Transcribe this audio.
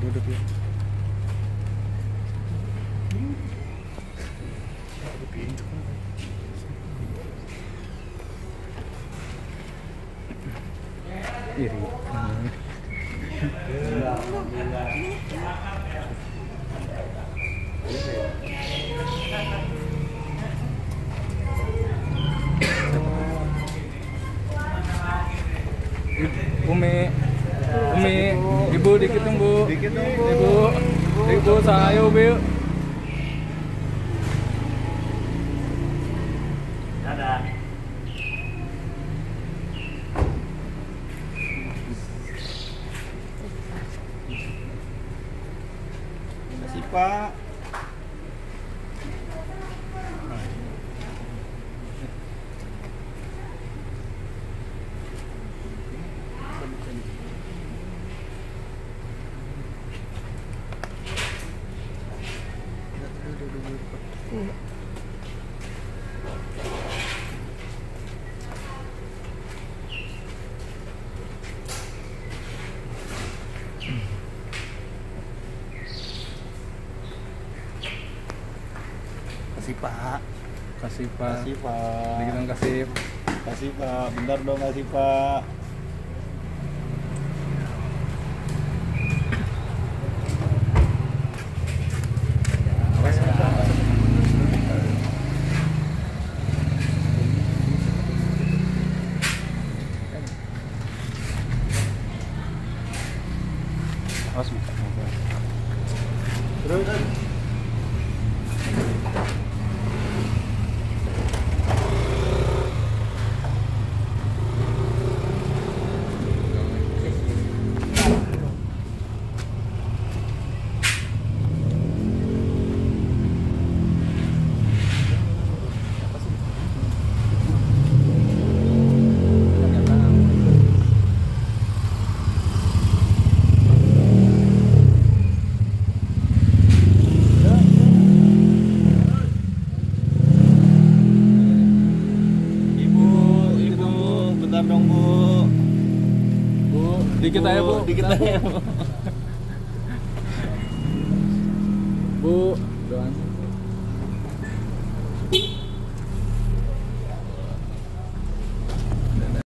Duduk ya. Iri. Umi, ibu dikit dong bu. Ibu sayo bu. Dadah. Makasih Pak. Kasih Pak. Kasih pak. Kasih Pak. Dikit dong kasih. Kasih Pak. Bentar dong kasih Pak. Awas buka. Terus. Bentar dong Bu. Bu, dikit aja bu. Dikit aja Bu. Bu.